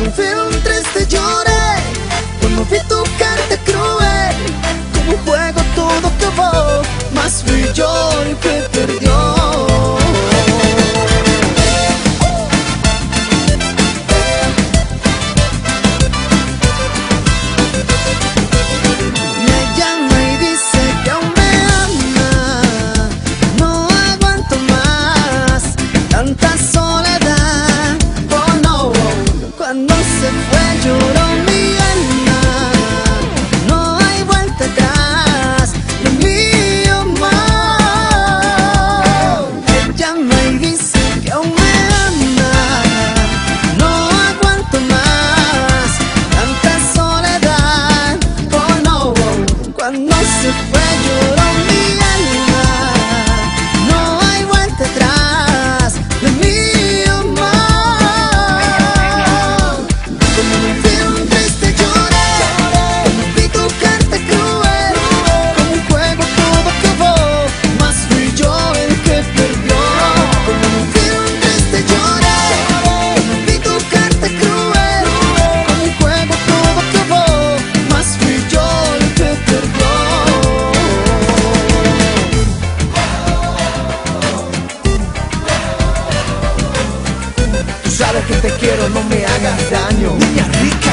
un film triste lloré cuando vi tu carta cruel. Como un juego todo acabó, mas fui yo el que perdió. Sabes que te quiero, no me hagas daño, niña rica.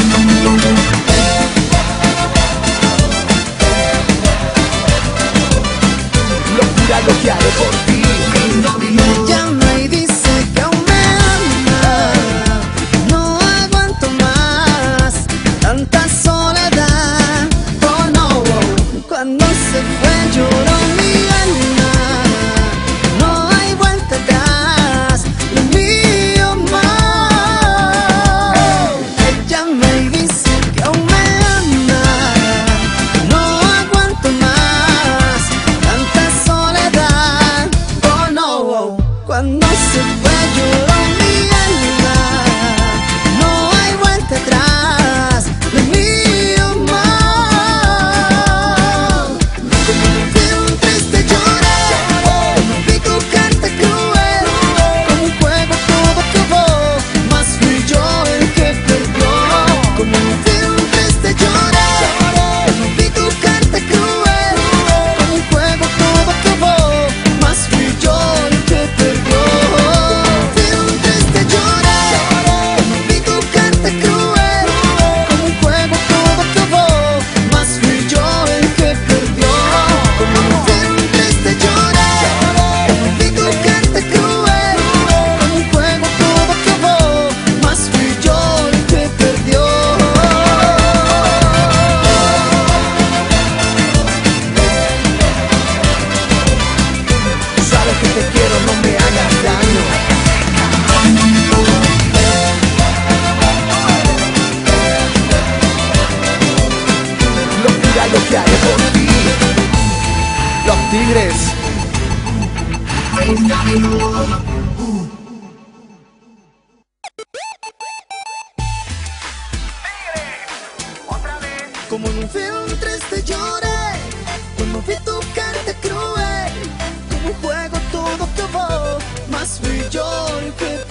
Locura lo que haré por ti. Me llama y dice que aún me ama. No aguanto más tanta soledad. Oh no, cuando se fue lloró mi alma. No hay vuelta atrás. Cuando se fue lloró mi alma, no hay vuelta atrás de mi amor. Como un film triste lloré, como vi tu carta cruel. Como un juego todo acabó, mas fui yo el que perdió. Como un film triste lloré, como vi tu carta cruel. Como un juego todo acabó, mas fui yo el que perdió. Los Tigres. Como en un film triste lloré cuando vi tu carta cruel. Como un juego todo acabó, mas fui yo el que